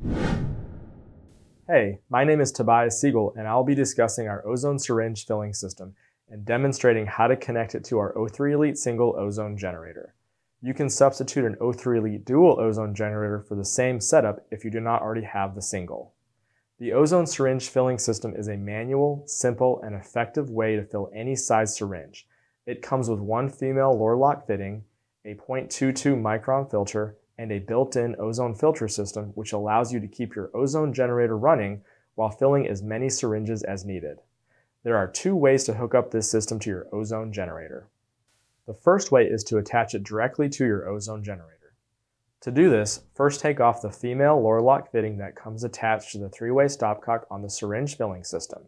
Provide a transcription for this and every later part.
Hey, my name is Tobias Siegel, and I'll be discussing our ozone syringe filling system and demonstrating how to connect it to our O3 Elite single ozone generator. You can substitute an O3 Elite dual ozone generator for the same setup if you do not already have the single. The ozone syringe filling system is a manual, simple, and effective way to fill any size syringe. It comes with one female Lorlock fitting, a 0.22 micron filter, and a built-in ozone filter system which allows you to keep your ozone generator running while filling as many syringes as needed. There are two ways to hook up this system to your ozone generator. The first way is to attach it directly to your ozone generator. To do this, first take off the female Lorlock fitting that comes attached to the three-way stopcock on the syringe filling system.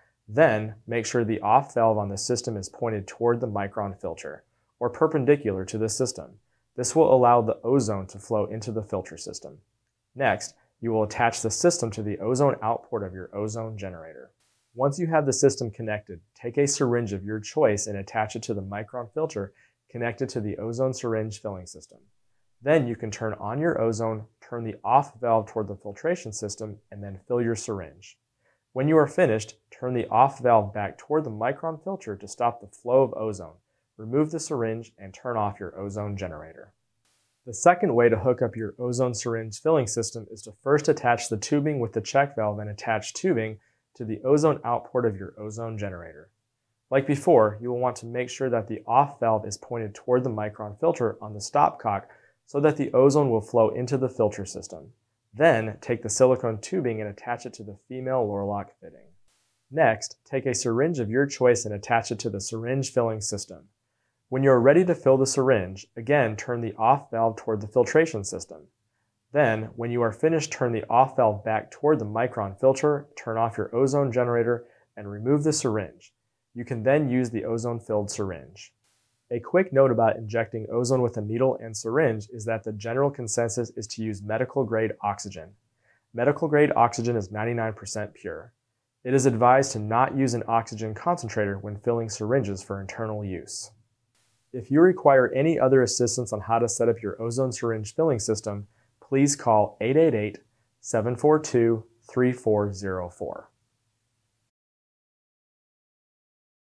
Then, make sure the off valve on the system is pointed toward the micron filter, or perpendicular to the system. This will allow the ozone to flow into the filter system. Next, you will attach the system to the ozone output of your ozone generator. Once you have the system connected, take a syringe of your choice and attach it to the micron filter connected to the ozone syringe filling system. Then you can turn on your ozone, turn the off valve toward the filtration system, and then fill your syringe. When you are finished, turn the off valve back toward the micron filter to stop the flow of ozone. Remove the syringe and turn off your ozone generator. The second way to hook up your ozone syringe filling system is to first attach the tubing with the check valve and attach tubing to the ozone output of your ozone generator. Like before, you will want to make sure that the off valve is pointed toward the micron filter on the stopcock so that the ozone will flow into the filter system. Then, take the silicone tubing and attach it to the female Lorlock fitting. Next, take a syringe of your choice and attach it to the syringe filling system. When you are ready to fill the syringe, again turn the off valve toward the filtration system. Then, when you are finished, turn the off valve back toward the micron filter, turn off your ozone generator, and remove the syringe. You can then use the ozone-filled syringe. A quick note about injecting ozone with a needle and syringe is that the general consensus is to use medical-grade oxygen. Medical-grade oxygen is 99% pure. It is advised to not use an oxygen concentrator when filling syringes for internal use. If you require any other assistance on how to set up your ozone syringe filling system, please call 888-742-3404.